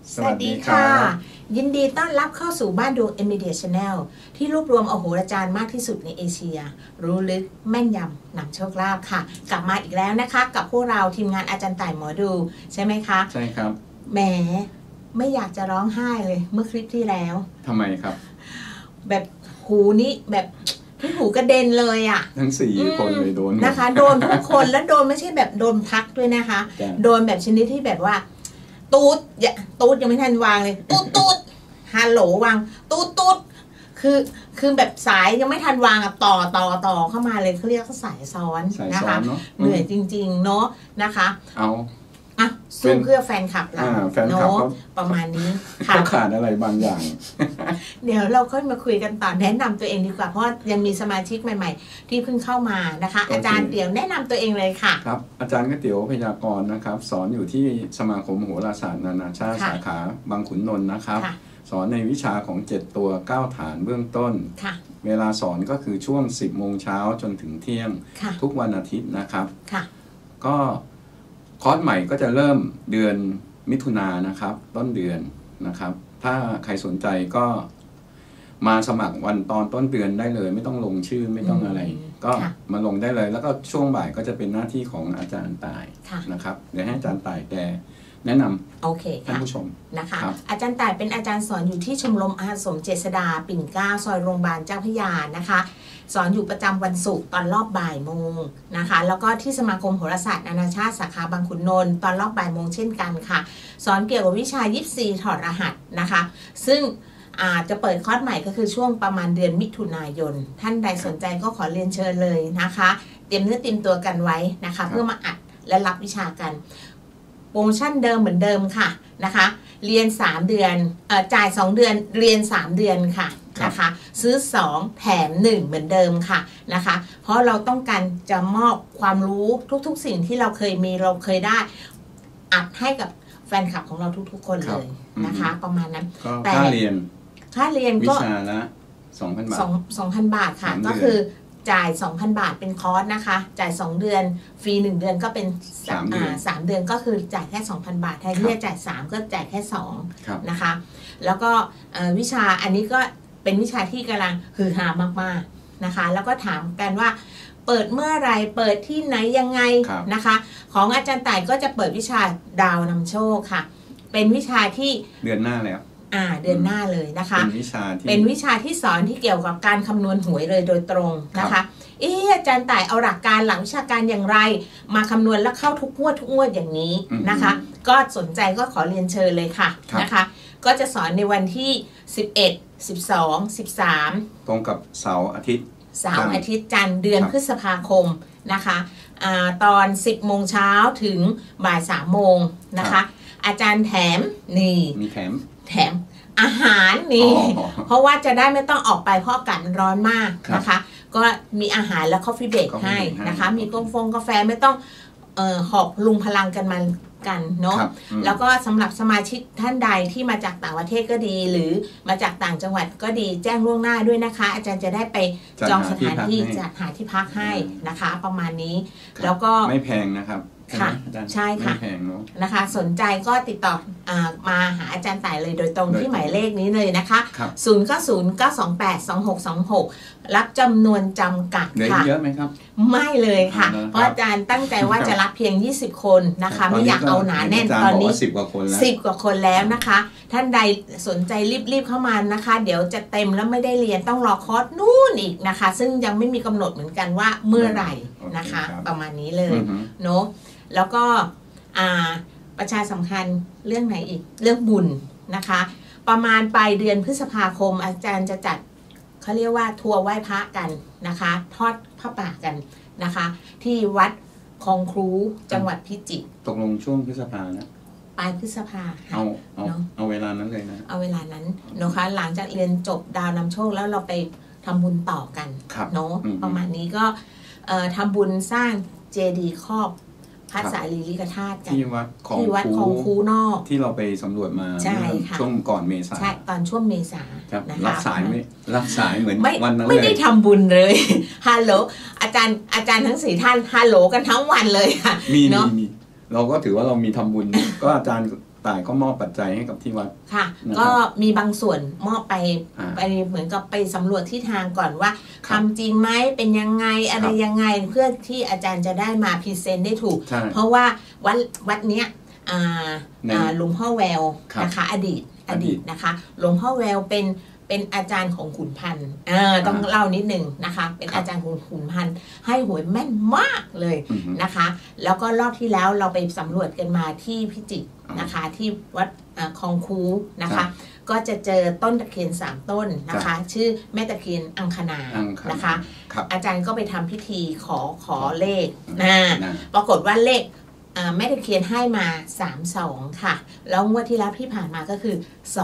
สวัสดีค่ะยินดีต้อนรับเข้าสู่บ้านดวง Media Channel ที่รวบรวมโหราจารย์มากที่สุดในเอเชียรู้ลึกแม่นยำนำโชคลาภค่ะกลับมาอีกแล้วนะคะกับพวกเราทีมงานอาจารย์ต่ายหมอดูใช่ไหมคะใช่ครับแหมไม่อยากจะร้องไห้เลยเมื่อคลิปที่แล้วทำไมครับแบบหูนี้แบบที่หูกระเด็นเลยอ่ะทั้ง4 คนเลยโดนนะคะโดนทุกคนแล้วโดนไม่ใช่แบบโดนพักด้วยนะคะโดนแบบชนิดที่แบบว่าตูดยังไม่ทันวางเลยตูดฮัลโหลวางตูดคือแบบสายยังไม่ทันวางอ่ะต่อเข้ามาเลยเขาเรียกว่าสายซ้อนนะคะเหนื่อยจริงๆเนาะนะคะเอาสู้เพื่อแฟนคลับเราเนาะประมาณนี้ค่ะขาดอะไรบางอย่างเดี๋ยวเราค่อยมาคุยกันต่อแนะนำตัวเองดีกว่าเพราะยังมีสมาชิกใหม่ๆที่เพิ่งเข้ามานะคะอาจารย์เตี๋ยวแนะนำตัวเองเลยค่ะครับอาจารย์ก๋วยเตี๋ยวพยากรณ์นะครับสอนอยู่ที่สมาคมโหราศาสตร์นานาชาติสาขาบางขุนนนท์นะครับสอนในวิชาของ7ตัว9ฐานเบื้องต้นเวลาสอนก็คือช่วง10 โมงเช้าจนถึงเที่ยงทุกวันอาทิตย์นะครับก็คอร์สใหม่ก็จะเริ่มเดือนมิถุนายนนะครับต้นเดือนนะครับถ้าใครสนใจก็มาสมัครวันตอนต้นเดือนได้เลยไม่ต้องลงชื่อไม่ต้องอะไรก็มาลงได้เลยแล้วก็ช่วงบ่ายก็จะเป็นหน้าที่ของอาจารย์ต่ายนะครับเดี๋ยวให้อาจารย์ต่ายแกแนะนำท่านผู้ชมนะคะอาจารย์ต่ายเป็นอาจารย์สอนอยู่ที่ชมรมอาสมเจษฎาปิ่นเกล้าซอยโรงพยาบาลเจ้าพระยานะคะสอนอยู่ประจำวันศุกร์ตอนรอบบ่ายโมงนะคะแล้วก็ที่สมาคมโหราศาสตร์นานาชาติสาขาบางขุนนนท์ตอนรอบบ่ายโมงเช่นกันค่ะสอนเกี่ยวกับวิชายิปซีถอดรหัสนะคะซึ่งจะเปิดคอร์สใหม่ก็คือช่วงประมาณเดือนมิถุนายนท่านใดสนใจก็ขอเรียนเชิญเลยนะคะเตรียมเนื้อเตรียมตัวกันไว้นะคะเพื่อมาอัดและรับวิชากันโปรโมชั่นเดิมเหมือนเดิมค่ะนะคะเรียน3 เดือนจ่าย2 เดือนเรียน3 เดือนค่ะนะคะซื้อ2แถม1เหมือนเดิมค่ะนะคะเพราะเราต้องการจะมอบความรู้ทุกๆสิ่งที่เราเคยมีเราเคยได้อัดให้กับแฟนคลับของเราทุกๆคนเลยนะคะประมาณนั้นแต่ค่าเรียนก็วิชาละ 2,000 บาท 2,000 บาทค่ะก็คือจ่าย 2,000 บาทเป็นคอร์สนะคะจ่าย2 เดือนฟรี1 เดือนก็เป็น3 เดือนก็คือจ่ายแค่ 2,000 บาทแทนที่จะจ่าย3ก็จ่ายแค่2นะคะแล้วก็วิชาอันนี้ก็เป็นวิชาที่กำลังฮือฮามากๆนะคะแล้วก็ถามกันว่าเปิดเมื่อไรเปิดที่ไหนยังไงนะคะของอาจารย์ต่ายก็จะเปิดวิชาดาวนำโชคค่ะเป็นวิชาที่เดือนหน้าแล้วเดือนหน้าเลยนะคะเป็นวิชาที่สอนที่เกี่ยวกับการคำนวณหวยเลยโดยตรงนะคะอาจารย์ต่ายเอาหลักการหลักวิชาการอย่างไรมาคำนวณแล้วเข้าทุกงวดอย่างนี้นะคะก็สนใจก็ขอเรียนเชิญเลยค่ะนะคะก็จะสอนในวันที่11 12 13 ตรงกับเสาร์อาทิตย์จันทร์เดือนพฤษภาคมนะคะตอน10 โมงเช้าถึงบ่าย3 โมงนะคะอาจารย์แถมนี่มีแถมอาหารนี่เพราะว่าจะได้ไม่ต้องออกไปเพราะอากาศมันร้อนมากนะคะก็มีอาหารและ coffee break ให้นะคะมีกาแฟไม่ต้องหอบลุงพลังกันเนาะแล้วก็สำหรับสมาชิกท่านใดที่มาจากต่างประเทศก็ดีหรือมาจากต่างจังหวัดก็ดีแจ้งล่วงหน้าด้วยนะคะอาจารย์จะได้ไปจองสถานที่จัดหาที่พักให้นะคะประมาณนี้แล้วก็ไม่แพงนะครับค่ะใช่ค่ะนะคะสนใจก็ติดต่อมาหาอาจารย์ต่ายเลยโดยตรงที่หมายเลขนี้เลยนะคะ0909282626รับจำนวนจำกัดค่ะเยอะไหมครับไม่เลยค่ะเพราะอาจารย์ตั้งใจว่าจะรับเพียง20 คนนะคะไม่อยากเอาหนาแน่นตอนนี้ 10 กว่าคนแล้ว 10 กว่าคนแล้วนะคะท่านใดสนใจรีบเข้ามานะคะเดี๋ยวจะเต็มแล้วไม่ได้เรียนต้องรอคอร์สนู่นอีกนะคะซึ่งยังไม่มีกำหนดเหมือนกันว่าเมื่อไหร่นะคะประมาณนี้เลยเนาะแล้วก็ประชาสัมพันธ์เรื่องไหนอีกเรื่องบุญนะคะประมาณปลายเดือนพฤษภาคมอาจารย์จะจัดเขาเรียกว่าทัวร์ไหว้พระกันนะคะทอดผ้าป่ากันนะคะที่วัดคลองครูจังหวัดพิจิตรตกลงช่วงพฤษภานะปลายพฤษภาเอาเวลานั้นเลยนะเอาเวลานั้นนะคะหลังจากเรียนจบดาวนำโชคแล้วเราไปทำบุญต่อกันเนาะประมาณนี้ก็ทำบุญสร้างเจดีย์ครอบพระสารีริกธาตุกันที่วัดของคูนอกที่เราไปสำรวจมาช่วงก่อนเมษาใช่ตอนช่วงเมษารับสายเหมือนวันนั้นเลยไม่ได้ทำบุญเลยฮัลโหลอาจารย์ทั้ง4 ท่านฮัลโหลกันทั้งวันเลยค่ะมีเราก็ถือว่าเรามีทำบุญก็อาจารย์ต่ายก็มอบปัจจัยให้กับที่วัดค่ะก็มีบางส่วนมอบไปเหมือนกับไปสำรวจที่ทางก่อนว่าทำจริงไหมเป็นยังไงอะไรยังไงเพื่อที่อาจารย์จะได้มาพรีเซนต์ได้ถูกเพราะว่าวัดเนี้ยหลวงพ่อแววนะคะอดีตนะคะหลวงพ่อแววเป็นอาจารย์ของขุนพันธ์ต้องเล่านิดนึงนะคะเป็นอาจารย์ของขุนพันธ์ให้หวยแม่นมากเลยนะคะแล้วก็รอบที่แล้วเราไปสำรวจกันมาที่พิจิตรนะคะที่วัดคลองคูนะคะก็จะเจอต้นตะเคียน3ต้นนะคะชื่อแม่ตะเคียนอังคณานะคะอาจารย์ก็ไปทำพิธีขอเลขปรากฏว่าเลขแม่ตะเคียนให้มา32ค่ะแล้วงวดที่แล้วที่ผ่านมาก็คือ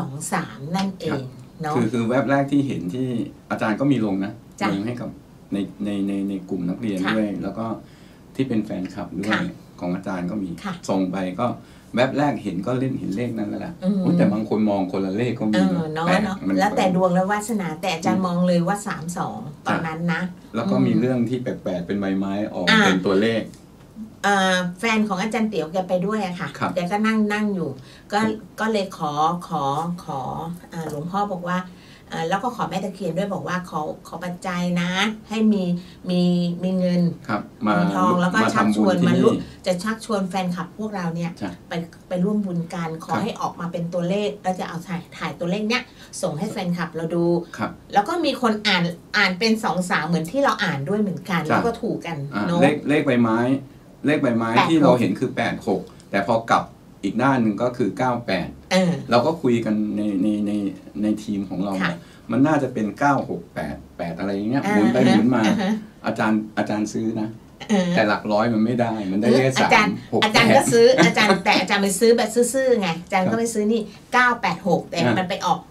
23นั่นเองคือแว็บแรกที่เห็นที่อาจารย์ก็มีลงนะลงให้กับในกลุ่มนักเรียนด้วยแล้วก็ที่เป็นแฟนคลับด้วยของอาจารย์ก็มีส่งไปก็แว็บแรกเห็นก็เห็นเลขนั้นแล้วแหละแต่บางคนมองคนละเลขก็มีเนาะแล้วแต่ดวงและวาสนาแต่อาจารย์มองเลยว่า32ตอนนั้นนะแล้วก็มีเรื่องที่แปลกๆเป็นใบไม้ออกเป็นตัวเลขแฟนของอาจารย์เตี๋ยวแกไปด้วยอะค่ะแกก็นั่งอยู่ก็เลยขอหลวงพ่อบอกว่าแล้วก็ขอแม่ตะเคียนด้วยบอกว่าขอปัจจัยนะให้มีเงินมีทองแล้วก็ชักชวนมาจะชักชวนแฟนคลับพวกเราเนี่ยไปร่วมบุญกันขอให้ออกมาเป็นตัวเลขแล้วจะเอาถ่ายตัวเลขเนี้ยส่งให้แฟนคลับเราดูแล้วก็มีคนอ่านเป็น2-3เหมือนที่เราอ่านด้วยเหมือนกันแล้วก็ถูกกันเนาะเลขใบไม้ที่เราเห็นคือ86แต่พอกลับอีกด้านหนึ่งก็คือ98เราก็คุยกันในทีมของเรามันน่าจะเป็น9688อะไรอย่างเงี้ยหมุนไปหมุนมาอาจารย์ซื้อนะแต่หลักร้อยมันไม่ได้มันได้แค่3 อาจารย์ก็ซื้ออาจารย์ไปซื้อแบบซื่อๆไงอาจารย์ก็ไปซื้อนี่986แต่มันไปออก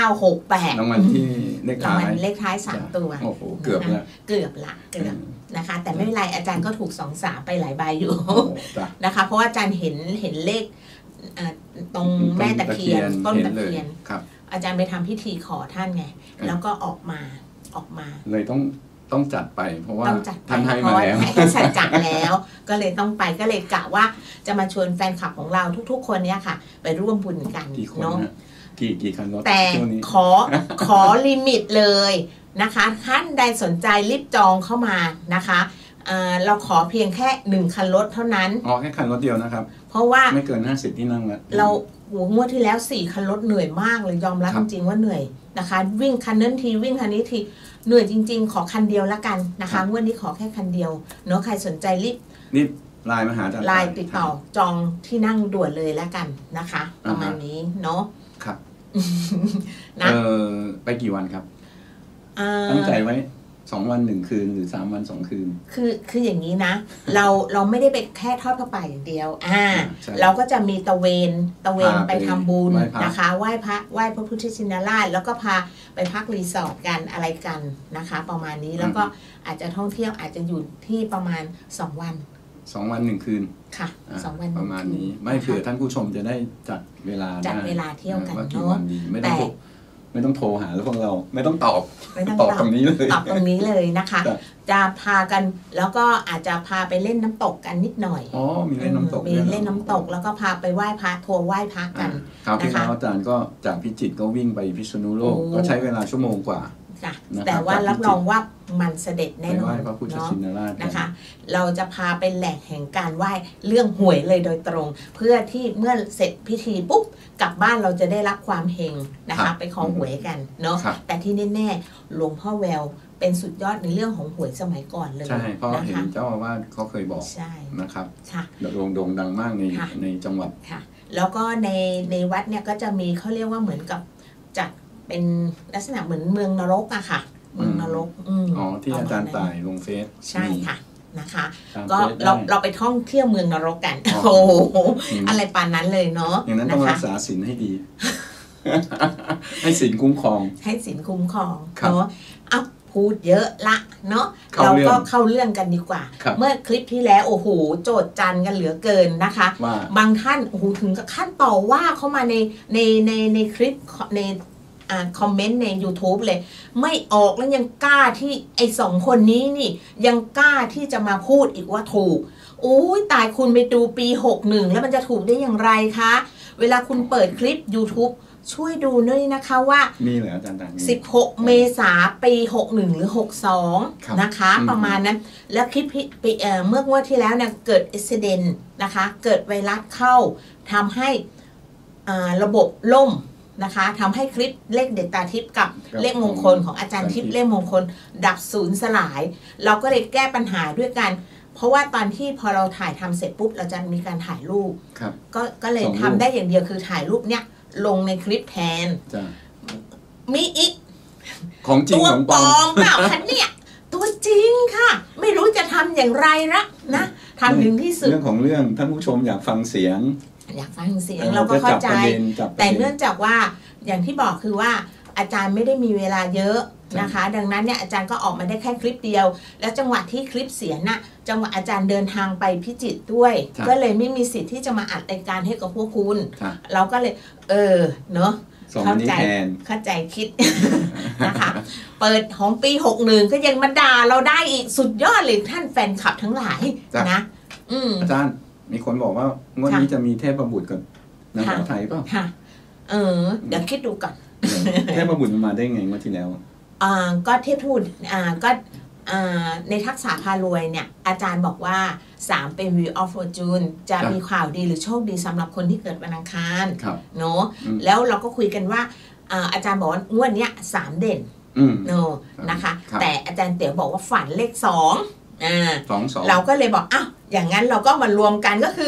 968 รางวัลที่เลขท้าย3ตัวโอ้โหเกือบละนะคะแต่ไม่เป็นไรอาจารย์ก็ถูก2-3ไปหลายใบอยู่นะคะเพราะว่าอาจารย์เห็นเลขตรงแม่ตะเคียนต้นตะเคียนอาจารย์ไปทำพิธีขอท่านไงแล้วก็ออกมาเลยต้องจัดไปเพราะว่าท่านให้มาแล้วให้สัจจะแล้วก็เลยต้องไปก็เลยกะว่าจะมาชวนแฟนคลับของเราทุกๆคนเนี้ยค่ะไปร่วมบุญกันเนาะกี่คันรถแต่ขอลิมิตเลยนะคะท่านใดสนใจรีบจองเข้ามานะคะเราขอเพียงแค่1คันรถเท่านั้นแค่คันรถเดียวนะครับเพราะว่าไม่เกิน50ที่นั่งแล้วเรางวดที่แล้ว4คันรถเหนื่อยมากเลยยอมรับจริงๆว่าเหนื่อยนะคะวิ่งคันนั้นทีวิ่งคันนี้ทีเหนื่อยจริงๆขอคันเดียวละกันนะคะงวดนี้ขอแค่คันเดียวเนาะใครสนใจรีบไลน์มาหาไลน์ติดต่อจองที่นั่งด่วนเลยละกันนะคะประมาณนี้เนาะครับนะไปกี่วันครับตั้งใจไว้2 วัน 1 คืนหรือ3 วัน 2 คืนคืออย่างนี้นะเราไม่ได้ไปแค่ทอดพระป่าอย่างเดียวเราก็จะมีตะเวนไปทำบุญนะคะไหว้พระพุทธชินราชแล้วก็พาไปพักรีสอร์ทกันอะไรกันนะคะประมาณนี้แล้วก็อาจจะท่องเที่ยวอาจจะอยู่ที่ประมาณ2 วัน 2 วัน 1 คืนค่ะ2 วันประมาณนี้ไม่เผื่อท่านผู้ชมจะได้จัดเวลาเที่ยวกันเนาะไม่ต้องโทรหาแล้วพวกเราไม่ต้องตอบตรงนี้เลยตอบตรงนี้เลยนะคะจะพากันแล้วก็อาจจะพาไปเล่นน้ำตกกันนิดหน่อยมีเล่นน้ำตกแล้วก็พาไปไหว้พระทัวร์ไหว้พระกันครับที่อาจารย์ก็จากพิจิตรก็วิ่งไปพิษณุโลกก็ใช้เวลาชั่วโมงกว่าแต่ว่ารับรองว่ามันเสด็จแน่นอนพระพุทธชินราชนะคะเราจะพาไปแหล่งแห่งการไหว้เรื่องหวยเลยโดยตรงเพื่อที่เมื่อเสร็จพิธีปุ๊บกลับบ้านเราจะได้รับความเฮงนะคะไปขอหวยกันเนาะแต่ที่แน่ๆหลวงพ่อแววเป็นสุดยอดในเรื่องของหวยสมัยก่อนเลยใช่เพราะเห็นเจ้าอาวาสเขาเคยบอกนะครับโด่งดังมากในจังหวัดค่ะแล้วก็ในวัดเนี่ยก็จะมีเขาเรียกว่าเหมือนกับจัดเป็นลักษณะเหมือนเมืองนรกอะค่ะเมืองนรกที่อาจารย์ต่ายลงเฟซใช่ค่ะนะคะก็เราไปท่องเที่ยวเมืองนรกกันโอ้โหอะไรป่านนั้นเลยเนาะอย่างนั้นต้องรักษาศีลให้ดีให้ศีลคุ้มครองเนาะเอาพูดเยอะละเนาะเราก็เข้าเรื่องกันดีกว่าเมื่อคลิปที่แล้วโอ้โหโจทย์จันกันเหลือเกินนะคะบางท่านโอ้โหถึงกับขั้นต่อว่าเข้ามาในคลิปในคอมเมนต์ใน YouTube เลยไม่ออกแล้วยังกล้าที่ไอ้2 คนนี้นี่ยังกล้าที่จะมาพูดอีกว่าถูกโอ้ยตายคุณไปดูปี61แล้วมันจะถูกได้อย่างไรคะเวลาคุณเปิดคลิป YouTube ช่วยดูด้วยนะคะว่ามีเหรออาจารย์ 16 เมษายนปี 61 หรือ 62 นะคะประมาณนั้นแล้วคลิปเมื่องวดที่แล้วเนี่ยเกิดอุบิเหตุนะคะเกิดไวรัสเข้าทำให้ระบบล่มนะคะทำให้คลิปเลขเด็ดตาทิพย์กับเลขมงคลของอาจารย์ทิพย์เลขมงคลดับสูญสลายเราก็เลยแก้ปัญหาด้วยกันเพราะว่าตอนที่พอเราถ่ายทำเสร็จปุ๊บเราจะมีการถ่ายรูปก็เลยทำได้อย่างเดียวคือถ่ายรูปเนี้ยลงในคลิปแทนมีอีกของจริงของปลอมเปล่าคะเนี่ยตัวจริงค่ะไม่รู้จะทำอย่างไรละนะทำถึงที่สุดเรื่องของเรื่องท่านผู้ชมอยากฟังเสียงเราก็เข้าใจแต่เนื่องจากว่าอย่างที่บอกคือว่าอาจารย์ไม่ได้มีเวลาเยอะนะคะดังนั้นเนี่ยอาจารย์ก็ออกมาได้แค่คลิปเดียวแล้วจังหวะที่คลิปเสียน่ะจังหวะอาจารย์เดินทางไปพิจิตรด้วยก็เลยไม่มีสิทธิ์ที่จะมาอัดรายการให้กับพวกคุณเราก็เลยเนาะเข้าใจคิดนะคะเปิดของปี61ก็ยังมาด่าเราได้อีกสุดยอดเลยท่านแฟนคลับทั้งหลายนะอาจารย์มีคนบอกว่างวดนี้จะมีเทพบุตรกับนางสาวไทยเปล่าเดี๋ยวคิดดูก่อนเทพบุตรมาได้ไงงวดที่แล้วก็เทพทูตก็ในทักษะพารวยเนี่ยอาจารย์บอกว่า3เป็น Wheel of Fortune จะมีข่าวดีหรือโชคดีสำหรับคนที่เกิดวันอังคารเนาะแล้วเราก็คุยกันว่าอาจารย์บอกว่างวดนี้3เด่นเนาะนะคะแต่อาจารย์เต๋อบอกว่าฝันเลข2เราก็เลยบอกอ้าวอย่างนั้นเราก็มารวมกันก็คือ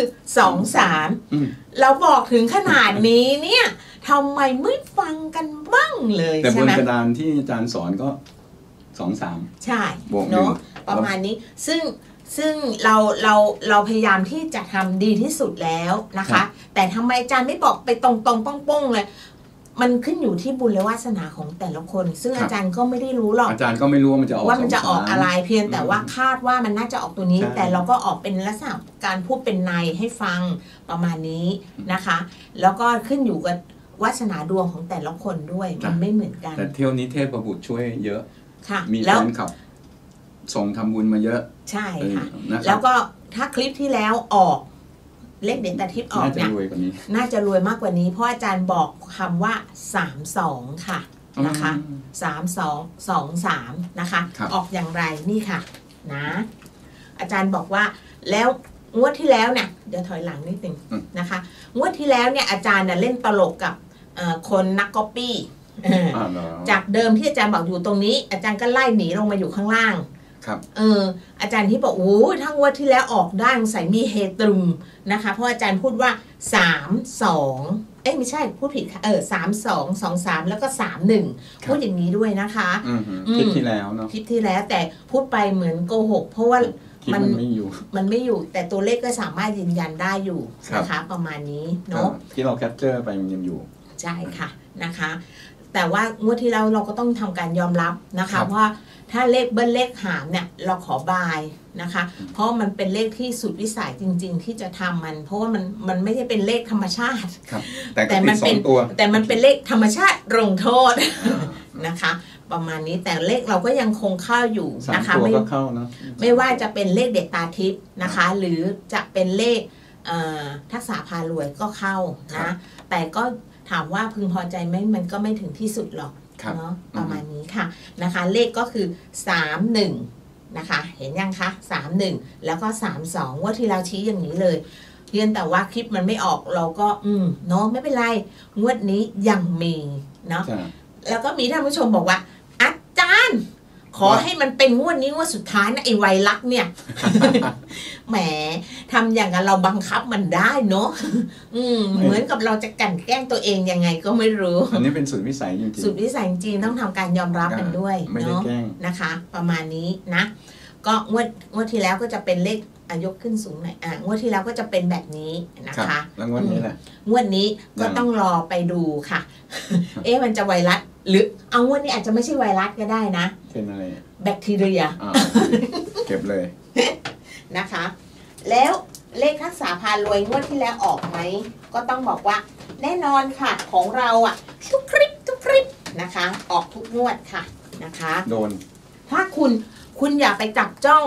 2-3เราบอกถึงขนาดนี้เนี่ยทำไมไม่ฟังกันบ้างเลยแต่บนกระดานที่อาจารย์สอนก็2-3 ใช่เนาะประมาณนี้ซึ่งเราพยายามที่จะทำดีที่สุดแล้วนะคะแต่ทำไมอาจารย์ไม่บอกไปตรงๆป้องๆเลยมันขึ้นอยู่ที่บุญและวาสนาของแต่ละคนซึ่งอาจารย์ก็ไม่ได้รู้หรอกอาจารย์ก็ไม่รู้ว่ามันจะออกอะไรเพียงแต่ว่าคาดว่ามันน่าจะออกตัวนี้แต่เราก็ออกเป็นลักษณะการพูดเป็นในให้ฟังประมาณนี้นะคะแล้วก็ขึ้นอยู่กับวาสนาดวงของแต่ละคนด้วยมันไม่เหมือนกันแต่เที่ยวนี้เทพบุตรช่วยเยอะค่ะมีแฟนคลับส่งทำบุญมาเยอะใช่ค่ะแล้วก็ถ้าคลิปที่แล้วออกเลขเด่นตาทิพย์ออกเนี่ยน่าจะรวยมากกว่านี้เพราะอาจารย์บอกคำว่า32ค่ะนะคะ3223นะคะออกอย่างไรนี่ค่ะนะอาจารย์บอกว่าแล้วงวดที่แล้วเนี่ยเดี๋ยวถอยหลังนิดนึงนะคะงวดที่แล้วเนี่ยอาจารย์เล่นตลกกับคนนักก๊อปปี้จากเดิมที่อาจารย์บอกอยู่ตรงนี้อาจารย์ก็ไล่หนีลงมาอยู่ข้างล่างอาจารย์ที่บอกโอ้ทั้งวันที่แล้วออกได้ใส่มีเฮตรึมนะคะเพราะอาจารย์พูดว่า3-2ไม่ใช่พูดผิดค่ะ3-2-2-3แล้วก็3-1พูดอย่างนี้ด้วยนะคะคลิปที่แล้วเนาะคลิปที่แล้วแต่พูดไปเหมือนโกหกเพราะว่ามันไม่อยู่แต่ตัวเลขก็สามารถยืนยันได้อยู่นะคะประมาณนี้เนาะที่เราแคปเจอร์ไปมันยังอยู่ใช่ค่ะนะคะแต่ว่างวดที่แล้วเราก็ต้องทำการยอมรับนะคะเพราะถ้าเลขเบิ้ลเลขหามเนี่ยเราขอบายนะคะเพราะมันเป็นเลขที่สุดวิสัยจริงๆที่จะทำมันเพราะว่ามันไม่ใช่เป็นเลขธรรมชาติแต่มันเป็นเลขธรรมชาติลงโทษนะคะประมาณนี้แต่เลขเราก็ยังคงเข้าอยู่นะคะไม่ว่าจะเป็นเลขเด็ดตาทิพย์นะคะหรือจะเป็นเลขทักษะพารวยก็เข้านะแต่ก็ถามว่าพึงพอใจไหมมันก็ไม่ถึงที่สุดหรอกเนาะประมาณนี้ค่ะนะคะเลขก็คือ31นะคะเห็นยังคะ31แล้วก็32ว่าที่เราชี้อย่างนี้เลยเพียงแต่ว่าคลิปมันไม่ออกเราก็เนาะไม่เป็นไรงวดนี้ยังมีเนาะแล้วก็มีท่านผู้ชมบอกว่าอาจารย์ขอให้มันเป็นงวดนี้งวดสุดท้ายนะไอ้ไวรัสเนี่ย แหมทำอย่างนั้นเราบังคับมันได้เนาะเหมือนกับเราจะกลั่นแกล้งตัวเองยังไงก็ไม่รู้อันนี้เป็นสุดวิสัยจริงๆสุดวิสัยจริงต้องทำการยอมรับกันด้วยเนาะนะคะประมาณนี้นะก็งวดที่แล้วก็จะเป็นเลขยกขึ้นสูงหน่อยงวดที่แล้วก็จะเป็นแบบนี้นะคะแล้วงวดนี้แหละงวดนี้ก็ต้องรอไปดูค่ะมันจะไวรัสหรือเอางวดนี้อาจจะไม่ใช่ไวรัสก็ได้นะเป็นอะไรแบคทีเรียเก็บเลยนะคะแล้วเลขทักษะพารวยงวดที่แล้วออกไหมก็ต้องบอกว่าแน่นอนค่ะของเราทุกคลิปนะคะออกทุกงวดค่ะนะคะโดนถ้าคุณอย่าไปจับจ้อง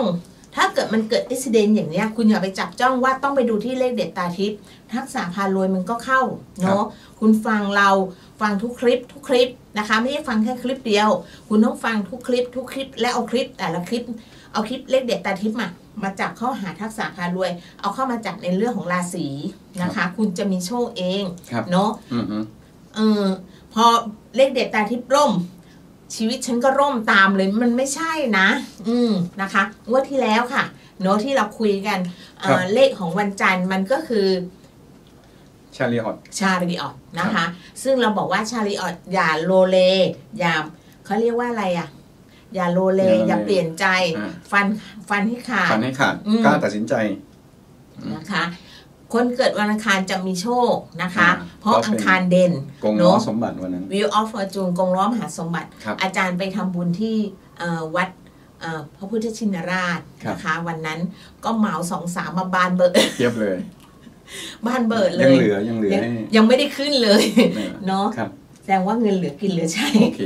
ถ้าเกิดมันเกิดอุบิเหตุอย่างเนี้ยคุณอย่าไปจับจ้องว่าต้องไปดูที่เลขเด็ดตาทิพย์ทักษะพารวยมันก็เข้าเนาะคุณฟังเราฟังทุกคลิปนะคะไม่ใช่ฟังแค่คลิปเดียวคุณต้องฟังทุกคลิปและเอาคลิปแต่ละคลิปเอาคลิปเลขเด็ดตาทิพย์มาจับเข้าหาทักษะพารวยเอาเข้ามาจับในเรื่องของราศีนะคะคุณจะมีโชคเองเนาะพอเลขเด็ดตาทิพย์ร่มชีวิตฉันก็ร่มตามเลยมันไม่ใช่นะนะคะงวดที่แล้วค่ะเนาะที่เราคุยกันเลขของวันจันทร์มันก็คือชาลีออตนะคะซึ่งเราบอกว่าชาลีออตอย่าโลเลอย่าเขาเรียกว่าอะไรอ่ะอย่าโลเลอย่าเปลี่ยนใจฟันให้ขาดกล้าตัดสินใจนะคะคนเกิดวันอังคารจะมีโชคนะคะเพราะอังคารเด่นกงล้อสมบัติวันนั้น Wheel of Fortune กงล้อมหาสมบัติอาจารย์ไปทำบุญที่วัดพระพุทธชินราชนะคะวันนั้นก็เหมา2-3มาบานเบิดเทียบเลยบ้านเบิดเลยยังเหลือยังไม่ได้ขึ้นเลยเนาะแสดงว่าเงินเหลือกินเหลือใช้โอเค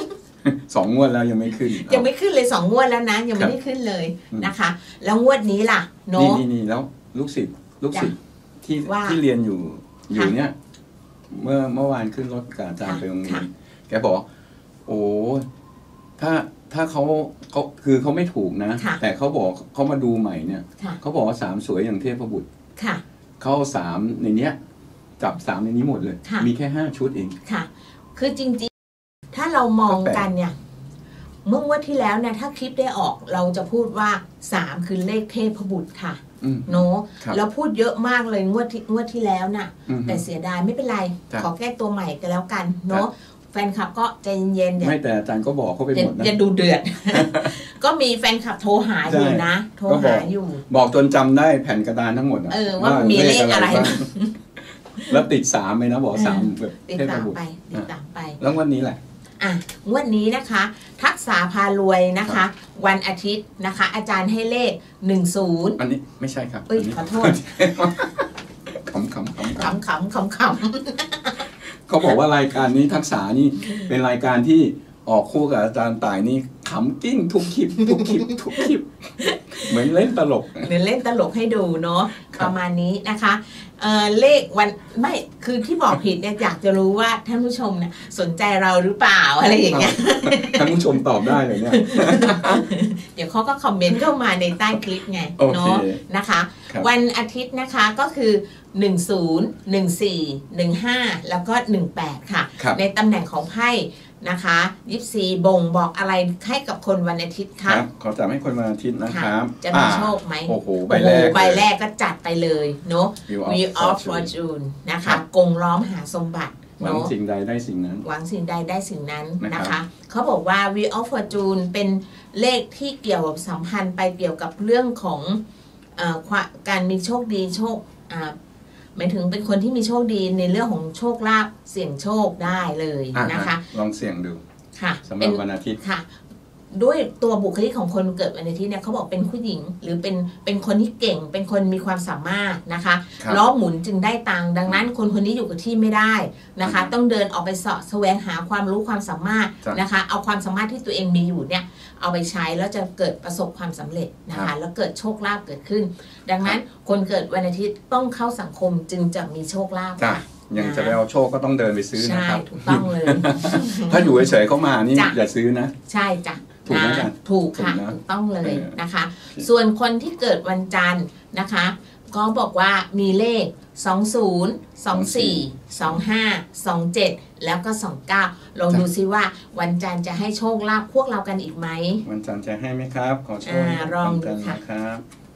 2 งวดแล้วยังไม่ขึ้นเลย2 งวดแล้วนะยังไม่ได้ขึ้นเลยนะคะแล้วงวดนี้ล่ะเนาะนี่แล้วลูกศิษย์ที่เรียนอยู่เนี่ยเมื่อวานขึ้นรถกับอาจารย์ไปโรงเรียนแกบอกโอ้ถ้าเขาคือเขาไม่ถูกนะแต่เขาบอกเขามาดูใหม่เนี่ยเขาบอกว่า3สวยอย่างเทพบุตรเขา3ในเนี้ยจับ3ในนี้หมดเลยมีแค่5ชุดเองค่ะคือจริงๆถ้าเรามองกันเนี่ยเมื่อวันที่แล้วเนี่ยถ้าคลิปได้ออกเราจะพูดว่า3คือเลขเทพบุตรค่ะเนาะเราพูดเยอะมากเลยงวดที่แล้วน่ะแต่เสียดายไม่เป็นไรขอแก้ตัวใหม่กันแล้วกันเนาะแฟนคลับก็ใจเย็นๆไม่แต่อาจารย์ก็บอกเขาไปหมดนะอย่าดูเดือดก็มีแฟนคลับโทรหาอยู่นะโทรหาอยู่บอกจนจำได้แผ่นกระดานทั้งหมดว่ามีเลขอะไรแล้วติด3เลยนะบอก3แบบติดตามไปแล้ววันนี้แหละงวดนี้นะคะทักษะพารวยนะคะวันอาทิตย์นะคะอาจารย์ให้เลข10 อันนี้ไม่ใช่ครับขอโทษขำเขาบอกว่ารายการนี้ทักษะนี่เป็นรายการที่ออกคู่กับอาจารย์ต่ายนี่ขำกิ้งทุกคลิปเหมือนเล่นตลกให้ดูเนาะประมาณนี้นะคะเลขวันไม่คือที่บอกผิดเนี่ยอยากจะรู้ว่าท่านผู้ชมเนี่ยสนใจเราหรือเปล่าอะไรอย่างเงี้ยท่านผู้ชมตอบได้เลยเนี่ยเดี๋ยวเขาก็คอมเมนต์เข้ามาในใต้คลิปไงเนาะนะคะวันอาทิตย์นะคะก็คือ10 14 15แล้วก็18ค่ะในตำแหน่งของไพ่นะคะ24บ่งบอกอะไรให้กับคนวันอาทิตย์ครับขอจับให้คนวันอาทิตย์นะครับจะมีโชคไหมโอ้โหใบแรกก็จัดไปเลยเนาะ Wheel of Fortune นะคะกงล้อมหาสมบัติหวังสิ่งใดได้สิ่งนั้นนะคะเขาบอกว่า Wheel of Fortune เป็นเลขที่เกี่ยวกับสัมพันธ์ไปเกี่ยวกับเรื่องของการมีโชคดีโชคหมายถึงเป็นคนที่มีโชคดีในเรื่องของโชคลาภเสี่ยงโชคได้เลยนะคะลองเสี่ยงดูค่ะสำหรับวันอาทิตย์ค่ะด้วยตัวบุคลิกของคนเกิดวันอาทิตย์เนี่ยเขาบอกเป็นผู้หญิงหรือเป็นคนที่เก่งเป็นคนมีความสามารถนะคะล้อหมุนจึงได้ตังค์ดังนั้นคนนี้อยู่กับที่ไม่ได้นะคะต้องเดินออกไปเสาะแสวงหาความรู้ความสามารถนะคะเอาความสามารถที่ตัวเองมีอยู่เนี่ยเอาไปใช้แล้วจะเกิดประสบความสำเร็จนะคะแล้วเกิดโชคลาภเกิดขึ้นดังนั้นคนเกิดวันอาทิตย์ต้องเข้าสังคมจึงจะมีโชคลาภค่ะยังจะไปเอาโชคก็ต้องเดินไปซื้อนะครับถูกต้องเลยถ้าอยู่เฉยๆเข้ามานี่อย่าซื้อนะใช่จ้ะถูกไหมจ๊ะถูกค่ะถูกต้องเลยนะคะส่วนคนที่เกิดวันจันทร์นะคะก็บอกว่ามีเลข20 24 25 27แล้วก็29ลองดูซิว่าวันจันทร์จะให้โชคลาภพวกเรากันอีกไหมวันจันทร์จะให้ไหมครับขอโชคลองดูค่ะครับ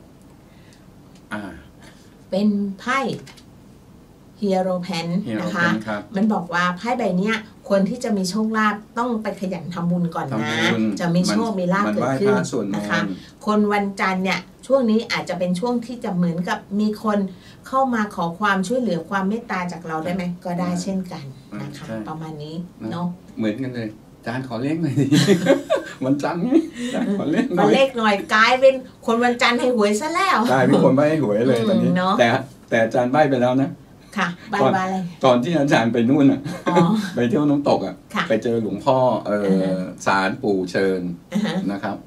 เป็นไพ่ฮีโรแพนนะคะมันบอกว่าไพ่ใบนี้คนที่จะมีโชคลาภต้องไปขยันทำบุญก่อนนะจะมีโชคมีลาภเกิดขึ้นนะคะคนวันจันทร์เนี่ยช่วงนี้อาจจะเป็นช่วงที่จะเหมือนกับมีคนเข้ามาขอความช่วยเหลือความเมตตาจากเราได้ไหมก็ได้เช่นกันนะคะประมาณนี้เนาะเหมือนกันเลยจานขอเลขหน่อยวันจันทร์จานขอเลขหน่อยกลายเป็นคนวันจันทร์ให้หวยซะแล้วกลายเป็นคนใบ้ให้หวยเลยตอนนี้แต่อาจารย์ใบ้ไปแล้วนะค่ะใบอะไรตอนที่อาจารย์ไปนู่นอ่ะไปเที่ยวน้ำตกอ่ะไปเจอหลวงพ่อศาลปู่เชิญนะครับ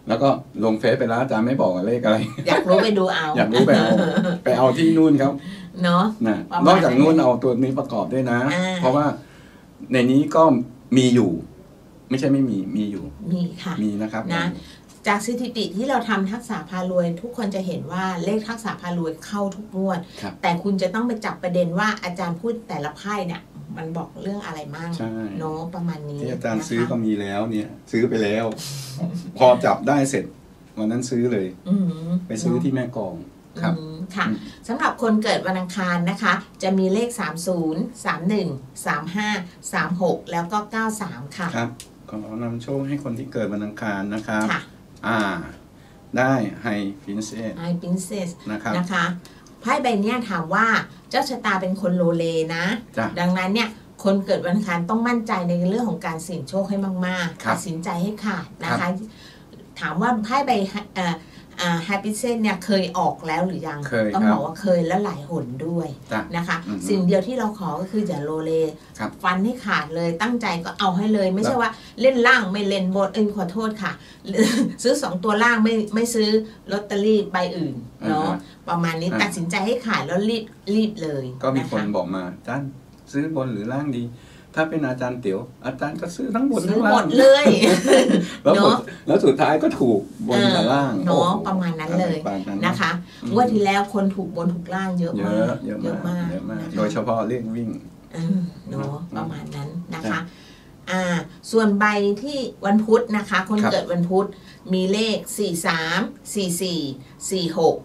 แล้วก็ลงเฟซไปแล้วอาจารย์ไม่บอกเลขอะไรอยากรู้ไปดูเอาอยากรู้ไปเอาที่นู่นครับเนาะนอกจากนู่นเอาตัวนี้ประกอบด้วยนะ เพราะว่าในนี้ก็มีอยู่ ไม่ใช่ไม่มีอยู่มีค่ะมีนะครับนะจากสถิติที่เราทำทักษะพารวยทุกคนจะเห็นว่าเลขทักษะพารวยเข้าทุกงวดแต่คุณจะต้องไปจับประเด็นว่าอาจารย์พูดแต่ละไพ่เนี่ยมันบอกเรื่องอะไรมั่งเนาะประมาณนี้ที่อาจารย์ซื้อก็มีแล้วเนี่ยซื้อไปแล้ว พอจับได้เสร็จวันนั้นซื้อเลยไปซื้อที่แม่กลองครับค่ะสำหรับคนเกิดวันอังคารนะคะจะมีเลข30 31 35 36แล้วก็93ค่ะครับขอนำโชคให้คนที่เกิดวันอังคารนะครับได้ไฮพรินเซสนะคะไพ่ใบนี้ถามว่าเจ้าชะตาเป็นคนโลเลนะดังนั้นเนี่ยคนเกิดวันอังคารต้องมั่นใจในเรื่องของการเสี่ยงโชคให้มากๆตัดสินใจให้ขาดนะคะถามว่าไพ่ใบแฮปปี้เซนเนี่ยเคยออกแล้วหรือยังต้องบอกว่าเคยแล้วหลายหนด้วยนะคะสิ่งเดียวที่เราขอก็คืออย่าโลเลฟันให้ขาดเลยตั้งใจก็เอาให้เลยไม่ใช่ว่าเล่นล่างไม่เล่นบนขอโทษค่ะซื้อ2ตัวล่างไม่ซื้อลอตเตอรี่ใบอื่นเนาะประมาณนี้ตัดสินใจให้ขาดแล้วรีบเลยก็มีคนบอกมาท่านซื้อบนหรือล่างดีถ้าเป็นอาจารย์เตี๋ยวอาจารย์ก็ซื้อทั้งบนทั้งล่างหมดเลยแล้วสุดท้ายก็ถูกบนกับล่างเนาะประมาณนั้นเลยนะคะงวดที่แล้วคนถูกบนถูกล่างเยอะมากเยอะมากโดยเฉพาะเรื่องวิ่งเนาะประมาณนั้นนะคะส่วนใบที่วันพุธนะคะคนเกิดวันพุธมีเลข43 44 46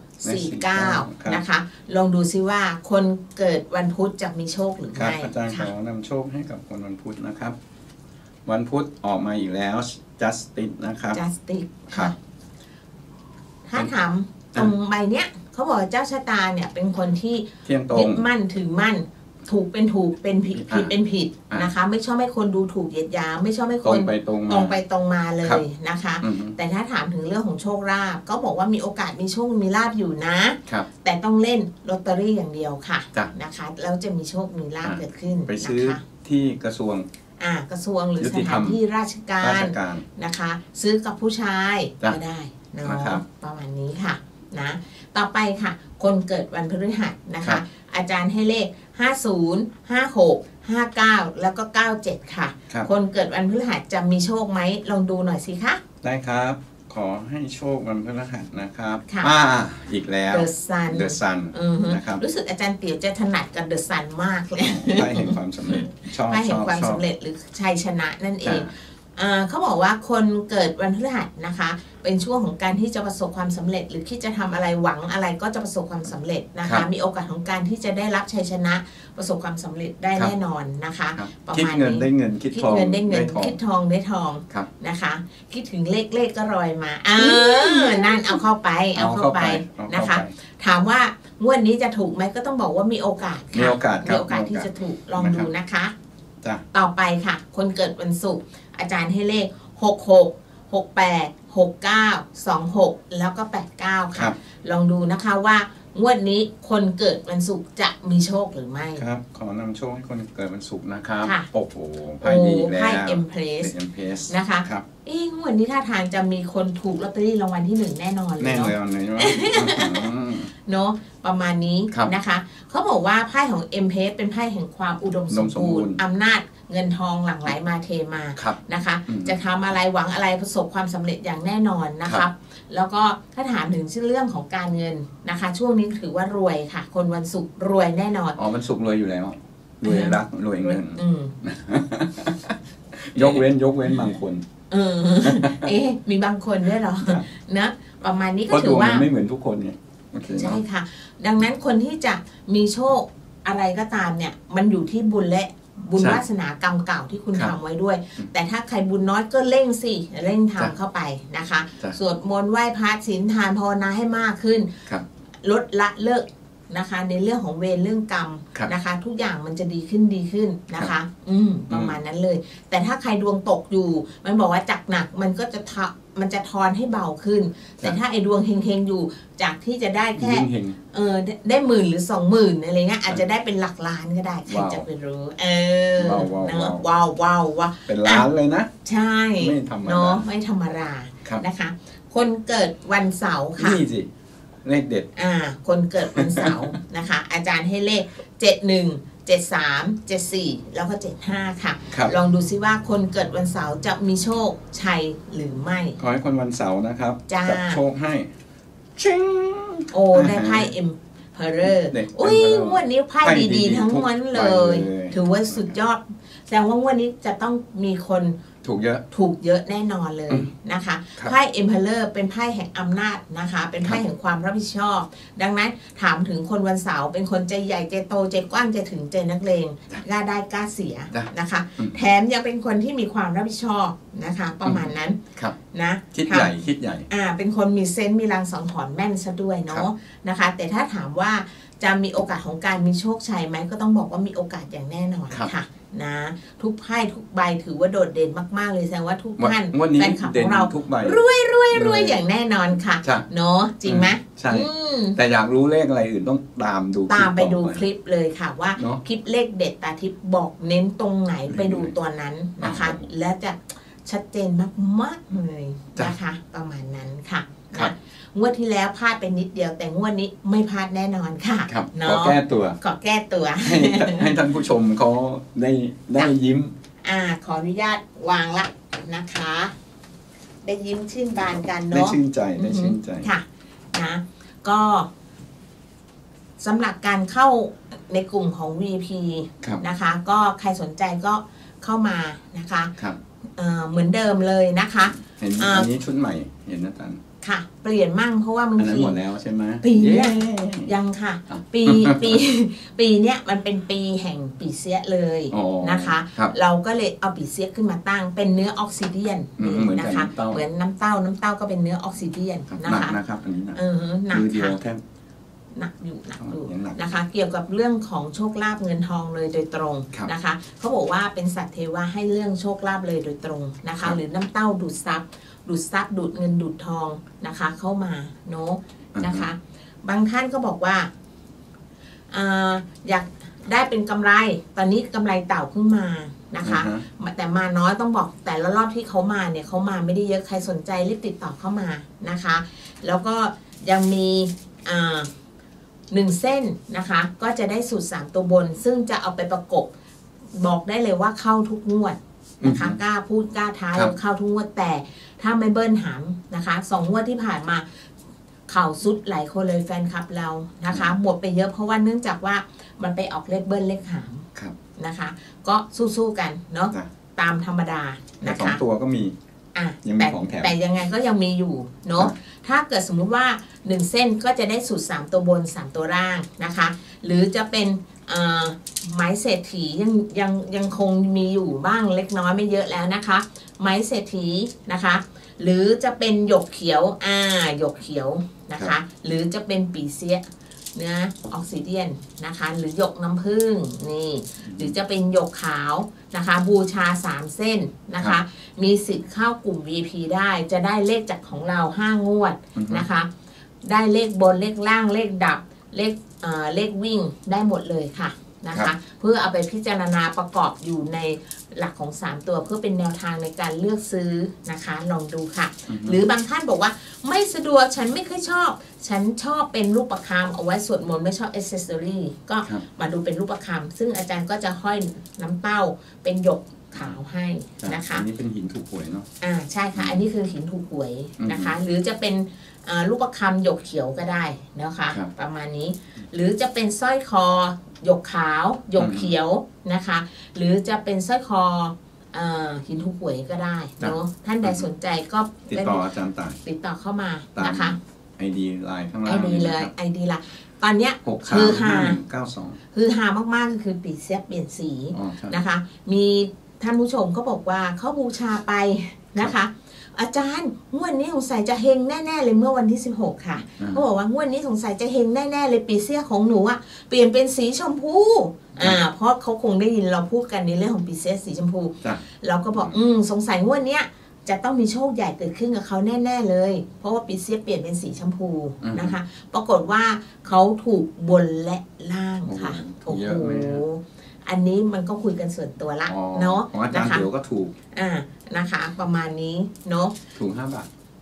49นะคะลองดูซิว่าคนเกิดวันพุธจะมีโชคหรือไม่อาจารย์ขอนำโชคให้กับคนวันพุธนะครับวันพุธออกมาอีกแล้ว justice นะครับ justice ค่ะถ้าถามตรงใบเนี้ยเขาบอกเจ้าชะตาเนี่ยเป็นคนที่ยึดมั่นถือมั่นถูกเป็นถูกเป็นผิดเป็นผิดนะคะไม่ชอบให้คนดูถูกเหยียดหยามไม่ชอบให้คนตรงไปตรงมาเลยนะคะแต่ถ้าถามถึงเรื่องของโชคลาภก็บอกว่ามีโอกาสมีโชคมีลาภอยู่นะแต่ต้องเล่นลอตเตอรี่อย่างเดียวค่ะนะคะแล้วจะมีโชคมีลาภเกิดขึ้นไปซื้อที่กระทรวงกระทรวงหรือสถานที่ราชการนะคะซื้อกับผู้ชายก็ได้เนาะประมาณนี้ค่ะนะต่อไปค่ะคนเกิดวันพฤหัสนะคะอาจารย์ให้เลข50 56 59แล้วก็97ค่ะคนเกิดวันพฤหัสจะมีโชคไหมลองดูหน่อยสิคะได้ครับขอให้โชควันพฤหัสนะครับอีกแล้ว The Sun นะครับรู้สึกอาจารย์เตี๋ยวจะถนัดกับ The Sun มากเลยไพ่แห่งความสำเร็จไพ่แห่งความสำเร็จหรือชัยชนะนั่นเองเขาบอกว่าคนเกิดวันพฤหัสนะคะเป็นช่วงของการที่จะประสบความสำเร็จหรือคิดจะทำอะไรหวังอะไรก็จะประสบความสำเร็จนะคะมีโอกาสของการที่จะได้รับชัยชนะประสบความสำเร็จได้แน่นอนนะคะประมาณนี้คิดเงินได้เงินคิดทองได้เงินคิดทองได้ทองนะคะคิดถึงเลขก็ลอยมานั่นเอาเข้าไปนะคะถามว่างวดนี้จะถูกไหมก็ต้องบอกว่ามีโอกาสค่ะมีโอกาสที่จะถูกลองดูนะคะต่อไปค่ะคนเกิดวันศุกร์อาจารย์ให้เลข66 68 69 26แล้วก็89ค่ะลองดูนะคะว่างวดนี้คนเกิดวันศุกร์จะมีโชคหรือไม่ครับขอนำโชคให้คนเกิดวันศุกร์นะครับโอ้โหไพ่ดีแล้วไพ่ Empress นะคะงวดนี้ท่าทางจะมีคนถูกลอตเตอรี่รางวัลที่1แน่นอนเลยเนาะเนาะประมาณนี้นะคะเขาบอกว่าไพ่ของ Empress เป็นไพ่แห่งความอุดมสมบูรณ์อำนาจเงินทองหลั่งไหลมาเทมานะคะจะทำอะไรหวังอะไรประสบความสำเร็จอย่างแน่นอนนะครับแล้วก็ถ้าถามถึงเรื่องของการเงินนะคะช่วงนี้ถือว่ารวยค่ะคนวันศุกร์รวยแน่นอนวันศุกร์รวยอยู่แล้วรวยรักรวยเงินยกเว้นบางคนมีบางคนด้วยเหรอนะประมาณนี้ก็ถือว่าไม่เหมือนทุกคนเนี่ยใช่ค่ะดังนั้นคนที่จะมีโชคอะไรก็ตามเนี่ยมันอยู่ที่บุญและบุญวาสนากรรมเก่าที่คุณทำไว้ด้วยแต่ถ้าใครบุญน้อยก็เร่งทำเข้าไปนะคะสวดมนต์ไหว้พระศีลทานภาวนาให้มากขึ้นลดละเลิกนะคะในเรื่องของเวรเรื่องกรรมนะคะทุกอย่างมันจะดีขึ้นนะคะประมาณนั้นเลยแต่ถ้าใครดวงตกอยู่มันบอกว่าจากหนักมันจะทอนให้เบาขึ้นแต่ถ้าไอ้ดวงเฮงๆอยู่จากที่จะได้แค่ได้10,000หรือ20,000อะไรเงี้ยอาจจะได้เป็นหลักล้านก็ได้ใครจะไปรู้ว้าวเป็นล้านเลยนะใช่เนาะไม่ธรรมดานะคะคนเกิดวันเสาร์ค่ะนี่สิเลขเด็ดคนเกิดวันเสาร์นะคะอาจารย์ให้เลข71 73 74แล้วก็75ค่ะลองดูซิว่าคนเกิดวันเสาร์จะมีโชคชัยหรือไม่ขอให้คนวันเสาร์นะครับจับโชคให้ชิงโอ้ได้ไพ่เอ็มเพอเรอร์อุ้ยงวดนี้ไพ่ดีๆทั้งม้วนเลยถือว่าสุดยอดแสดงว่างวดนี้จะต้องมีคนถูกเยอะแน่นอนเลยนะคะไพ่เอ็มเพอเรอร์เป็นไพ่แห่งอำนาจนะคะเป็นไพ่แห่งความรับผิดชอบดังนั้นถามถึงคนวันเสาร์เป็นคนใจใหญ่ใจโตใจกว้างใจถึงใจนักเลงกล้าได้กล้าเสียนะคะแถมยังเป็นคนที่มีความรับผิดชอบนะคะประมาณนั้นนะคิดใหญ่เป็นคนมีเซนส์มีรางสังหรณ์แม่นซะด้วยเนาะนะคะแต่ถ้าถามว่าจะมีโอกาสของการมีโชคชัยไหมก็ต้องบอกว่ามีโอกาสอย่างแน่นอนค่ะนะทุกไพ่ทุกใบถือว่าโดดเด่นมากๆเลยแสดงว่าทุกท่านแฟนคลับของเรารวยอย่างแน่นอนค่ะเนาะจริงไหมใช่แต่อยากรู้เลขอะไรอื่นต้องตามไปดูคลิปเลยค่ะว่าคลิปเลขเด็ดตาทิพย์บอกเน้นตรงไหนไปดูตัวนั้นนะคะและจะชัดเจนมากๆเลยนะคะประมาณนั้นค่ะงวดที่แล้วพลาดไปนิดเดียวแต่งวดนี้ไม่พลาดแน่นอนค่ะขอแก้ตัวให้ท่านผู้ชมเขาได้ยิ้มขออนุญาตวางละนะคะได้ยิ้มชื่นบานกันเนาะได้ชื่นใจค่ะนะก็สำหรับการเข้าในกลุ่มของ VP นะคะก็ใครสนใจก็เข้ามานะคะเหมือนเดิมเลยนะคะเห็นอันนี้ชุดใหม่เห็นนะตันค่ะเปลี่ยนมั่งเพราะว่าบางทีหมดแล้วใช่ไหมปียังค่ะปีเนี้ยมันเป็นปีแห่งปีเสียเลยนะคะเราก็เลยเอาปีเสียขึ้นมาตั้งเป็นเนื้อออกซิเดียนนะคะเหมือนน้ำเต้าก็เป็นเนื้อออกซิเดียนนะคะหนักนะครับอันนี้หนักค่ะหนักอยู่นะคะเกี่ยวกับเรื่องของโชคลาภเงินทองเลยโดยตรงนะคะเขาบอกว่าเป็นสัตว์เทวะให้เรื่องโชคลาภเลยโดยตรงนะคะหรือน้ำเต้าดูดซับดูดเงินดูดทองนะคะเข้ามาเนาะนะคะบางท่านก็บอกว่าอยากได้เป็นกำไรตอนนี้กำไรเต่าเพิ่งมานะคะแต่มาน้อยต้องบอกแต่ละรอบที่เขามาเนี่ยเขามาไม่ได้เยอะใครสนใจรีบติดต่อเข้ามานะคะแล้วก็ยังมี1 เส้นนะคะก็จะได้สูตร3ตัวบนซึ่งจะเอาไปประกบบอกได้เลยว่าเข้าทุกงวดนะคะกล้าพูดกล้าท้าเข้าทุกงวดแต่ถ้าไม่เบิ้ลหามนะคะ2 งวดที่ผ่านมาเข่าสุดหลายคนเลยแฟนคลับเรานะคะหมดไปเยอะเพราะว่าเนื่องจากว่ามันไปออกเลขเบิ้ลเลขหามนะคะก็สู้ๆกันเนาะตามธรรมดานะคะ 2 ตัวก็มีแต่ยังไงก็ยังมีอยู่เนาะถ้าเกิดสมมุติว่า1 เส้นก็จะได้สูตร3ตัวบน3ตัวล่างนะคะหรือจะเป็นไม้เศรษฐียังคงมีอยู่บ้างเล็กน้อยไม่เยอะแล้วนะคะไม้เศรษฐีนะคะหรือจะเป็นหยกเขียวหยกเขียวนะคะหรือจะเป็นปีเสียเนื้อออกซิเดียนนะคะหรือหยกน้ำผึ้งนี่หรือจะเป็นหยกขาวนะคะบูชา3 เส้นนะคะมีสิทธิ์เข้ากลุ่ม VP ได้จะได้เลขจากของเรา5 งวดนะคะได้เลขบนเลขล่างเลขดับเลขวิ่งได้หมดเลยค่ะนะคะเพื่อเอาไปพิจารณาประกอบอยู่ในหลักของ3 ตัวเพื่อเป็นแนวทางในการเลือกซื้อนะคะลองดูค่ะหรือบางท่านบอกว่าไม่สะดวกฉันไม่ค่อยชอบฉันชอบเป็นรูปประคำเอาไว้สวดมนต์ไม่ชอบอ c เซสซอรี่ก็มาดูเป็นรูปประคำซึ่งอาจารย์ก็จะห้อยน้ำเต้าเป็นหยกขาวให้นะคะอันนี้เป็นหินถูกหวยเนาะใช่ค่ะอันนี้คือหินถูกหวยนะคะหรือจะเป็นรูปประคำหยกเขียวก็ได้นะคะประมาณนี้หรือจะเป็นสร้อยคอหยกขาวหยกเขียวนะคะหรือจะเป็นสร้อยคอหินถูกหวยก็ได้เนาะท่านใดสนใจก็ติดต่ออาจารย์ต่างติดต่อเข้ามานะคะ ID ไลน์ข้างล่าง ID เลย ID ไลน์ตอนเนี้ยคือฮามากๆก็คือปีเสียเปลี่ยนสีนะคะมีท่านผู้ชมก็บอกว่าเขาบูชาไปนะคะอาจารย์งวดนี้สงสัยจะเฮงแน่ๆเลยเมื่อวันที่16ค่ะเขาบอกว่างวดนี้สงสัยจะเฮงแน่ๆเลยปีเสียของหนูอะเปลี่ยนเป็นสีชมพูเพราะเขาคงได้ยินเราพูดกันในเรื่องของปีเสียสีชมพูเราก็บอกสงสัยงวดเนี้ยจะต้องมีโชคใหญ่เกิดขึ้นกับเขาแน่ๆเลยเพราะว่าปีเสียเปลี่ยนเป็นสีชมพูนะคะปรากฏว่าเขาถูกบนและล่างค่ะโอ้โหอันนี้มันก็คุยกันส่วนตัวละเนาะของอาจารย์เดี๋ยวก็ถูกนะคะประมาณนี้เนาะถูก5 บาท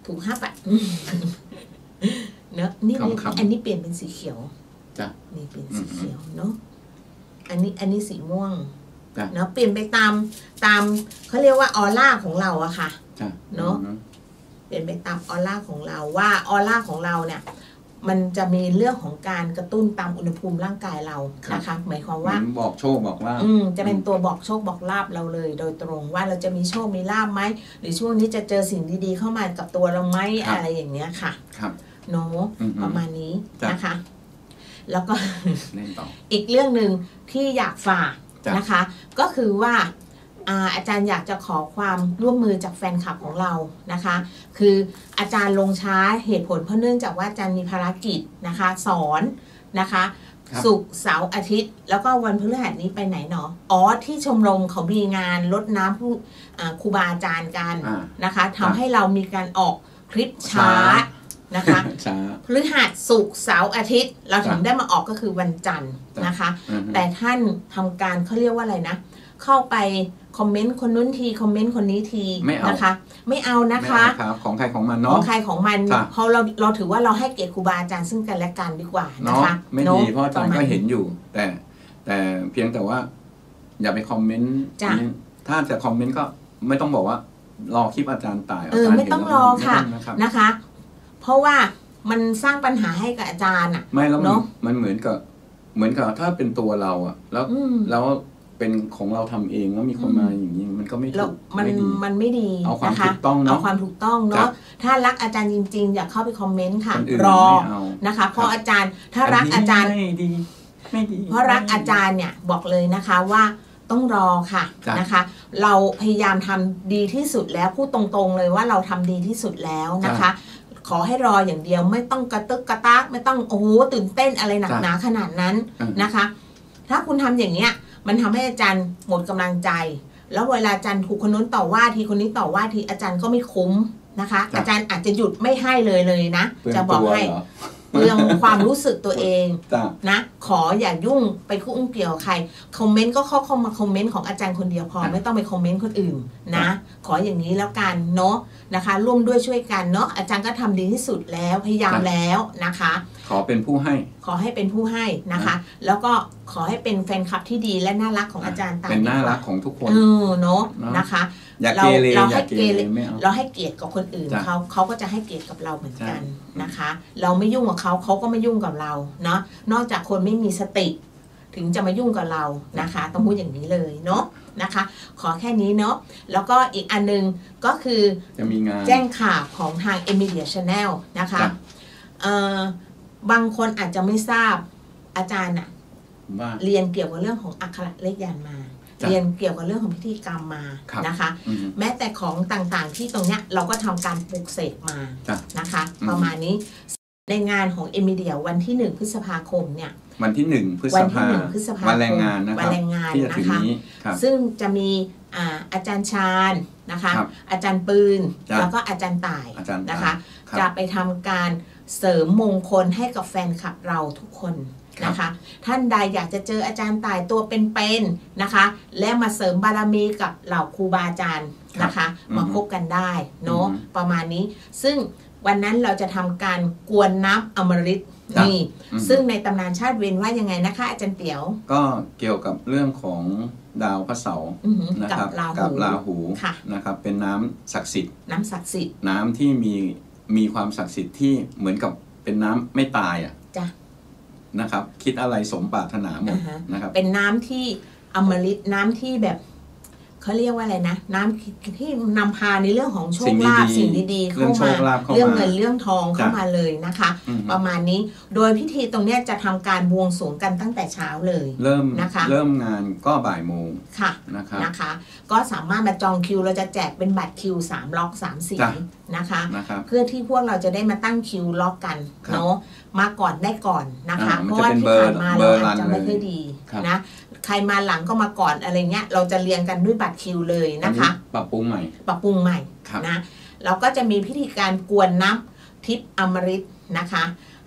ถูก5 บาทเนอะนี่อันนี้เปลี่ยนเป็นสีเขียวจ้ะนี่เปลี่ยนสีเขียวเนาะอันนี้สีม่วงเนาะเปลี่ยนไปตามเขาเรียกว่าออร่าของเราอะค่ะเนาะเปลี่ยนไปตามออร่าของเราว่าออร่าของเราเนี่ยมันจะมีเรื่องของการกระตุ้นตามอุณหภูมิร่างกายเรานะคะหมายความว่าบอกโชคบอกลาภจะเป็นตัวบอกโชคบอกลาภเราเลยโดยตรงว่าเราจะมีโชคมีลาภไหมหรือช่วงนี้จะเจอสิ่งดีๆเข้ามากับตัวเราไหมอะไรอย่างเงี้ยค่ะโน้ประมาณนี้นะคะแล้วก็อีกเรื่องหนึ่งที่อยากฝากนะคะก็คือว่าอาจารย์อยากจะขอความร่วมมือจากแฟนคลับของเรานะคะคืออาจารย์ลงช้าเหตุผลเพราะเนื่องจากว่าอาจารย์มีภารกิจนะคะสอนนะคะศุกร์เสาร์อาทิตย์แล้วก็วันพฤหัสนี้ไปไหนเนาะที่ชมรมเขามีงานรดน้ำผู้ครูบาอาจารย์กันนะคะทำให้เรามีการออกคลิปช้านะคะพฤหัสศุกร์เสาร์อาทิตย์เราถึงได้มาออกก็คือวันจันทร์นะคะแต่ท่านทำการเขาเรียกว่าอะไรนะเข้าไปคอมเมนต์คนนู้นทีคอมเมนต์คนนี้ทีนะคะไม่เอานะคะของใครของมันเนาะของใครของมันเพราะเราถือว่าเราให้เกียรติครูบาอาจารย์ซึ่งกันและกันดีกว่านะคะไม่ดีเพราะอาจารย์ก็เห็นอยู่แต่เพียงแต่ว่าอย่าไปคอมเมนต์ถ้าจะคอมเมนต์ก็ไม่ต้องบอกว่ารอคลิปอาจารย์ตายไม่ต้องรอค่ะนะคะเพราะว่ามันสร้างปัญหาให้กับอาจารย์ไม่แล้วมันเหมือนกับถ้าเป็นตัวเราอะแล้วเป็นของเราทำเองแล้วมีคนมาอย่างนี้มันก็ไม่ถูกมันไม่ดีเอาความถูกต้องเนาะเอาความถูกต้องเนาะถ้ารักอาจารย์จริงๆอยากเข้าไปคอมเมนต์ค่ะรอนะคะเพราะอาจารย์ถ้ารักอาจารย์ไม่ดีเพราะรักอาจารย์เนี่ยบอกเลยนะคะว่าต้องรอค่ะนะคะเราพยายามทำดีที่สุดแล้วพูดตรงๆเลยว่าเราทำดีที่สุดแล้วนะคะขอให้รออย่างเดียวไม่ต้องกระตึกกระตากไม่ต้องโอ้โหตื่นเต้นอะไรหนักหนาขนาดนั้นนะคะถ้าคุณทำอย่างเนี้ยมันทำให้อาจารย์หมดกำลังใจแล้วเวลาอาจารย์ถูกคนนู้นต่อว่าทีคนนี้ต่อว่าทีอาจารย์ก็ไม่คุ้มนะคะอาจารย์อาจจะหยุดไม่ให้เลยนะจะบอกให้เรื่องความรู้สึกตัวเองนะขออย่ายุ่งไปคุ้งเกี่ยวใครคอมเมนต์ก็เข้ามาคอมเมนต์ของอาจารย์คนเดียวพอไม่ต้องไปคอมเมนต์คนอื่นนะขออย่างนี้แล้วกันเนาะนะคะร่วมด้วยช่วยกันเนาะอาจารย์ก็ทำดีที่สุดแล้วพยายามแล้วนะคะขอเป็นผู้ให้ขอให้เป็นผู้ให้นะคะแล้วก็ขอให้เป็นแฟนคลับที่ดีและน่ารักของอาจารย์ตามเป็นน่ารักของทุกคนเนาะนะคะเราให้เกียรติกับคนอื่นเขาก็จะให้เกียรติกับเราเหมือนกันนะคะเราไม่ยุ่งกับเขาก็ไม่ยุ่งกับเราเนาะนอกจากคนไม่มีสติถึงจะมายุ่งกับเรานะคะต้องพูดอย่างนี้เลยเนาะนะคะขอแค่นี้เนาะแล้วก็อีกอันนึงก็คือจะมีงานแจ้งข่าวของทาง Media Channel นะคะบางคนอาจจะไม่ทราบอาจารย์เรียนเกี่ยวกับเรื่องของอักขระเลขยันต์มาเรียนเกี่ยวกับเรื่องของพิธีกรรมมานะคะแม้แต่ของต่างๆที่ตรงเนี้ยเราก็ทำการปลูกเสกมานะคะประมาณนี้ในงานของMediaวันที่1 พฤษภาคมเนี่ยวันที่1 พฤษภาคมวันแรงงานนะครับวันแรงงานนะคะซึ่งจะมีอาจารย์ชาญนะคะอาจารย์ปืนแล้วก็อาจารย์ต่ายนะคะจะไปทำการเสริมมงคลให้กับแฟนคลับเราทุกคนนะคะท่านใดอยากจะเจออาจารย์ต่ายตัวเป็นๆนะคะและมาเสริมบารมีกับเหล่าครูบาอาจารย์นะคะมาพบกันได้เนาะประมาณนี้ซึ่งวันนั้นเราจะทำการกวนน้ำอมฤตนี่ซึ่งในตำนานชาติเวรว่ายังไงนะคะอาจารย์เตี๋ยวก็เกี่ยวกับเรื่องของดาวพระเสาร์นะครับกับราหูนะครับเป็นน้ำศักดิ์สิทธิ์น้ำศักดิ์สิทธิ์น้ำที่มีความศักดิ์สิทธิ์ที่เหมือนกับเป็นน้ำไม่ตายนะครับคิดอะไรสมปรารถนาหมดนะครับเป็นน้ำที่อมฤตน้ำที่แบบเขาเรียกว่าอะไรนะน้ำที่นำพาในเรื่องของโชคลาภสิ่งดีๆเข้ามาเรื่องเงินเรื่องทองเข้ามาเลยนะคะประมาณนี้โดยพิธีตรงนี้จะทำการบวงสรวงกันตั้งแต่เช้าเลยนะคะเริ่มงานก็บ่ายโมงค่ะนะคะก็สามารถมาจองคิวเราจะแจกเป็นบัตรคิว3 ล็อก 3 สีนะคะเพื่อที่พวกเราจะได้มาตั้งคิวล็อกกันเนาะมาก่อนได้ก่อนนะคะเพราะว่าที่ผ่านมาเราอาจจะไม่ค่อยดีนะใครมาหลังก็มาก่อนอะไรเงี้ยเราจะเรียงกันด้วยบัตรคิวเลยนะคะปรับปรุงใหม่นะเราก็จะมีพิธีการกวนน้ำทิพย์อมฤตนะคะ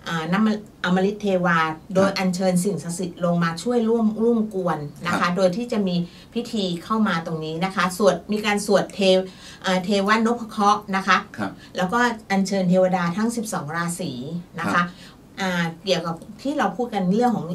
น้ำอมฤตเทวาโดยอัญเชิญสิ่งศักดิ์สิทธิ์ลงมาช่วยร่วมกวนนะคะโดยที่จะมีพิธีเข้ามาตรงนี้นะคะมีการสวดเทวนพเคราะห์นะคะแล้วก็อัญเชิญเทวดาทั้ง12ราศีนะคะเกี่ยวกับที่เราพูดกันเรื่องของ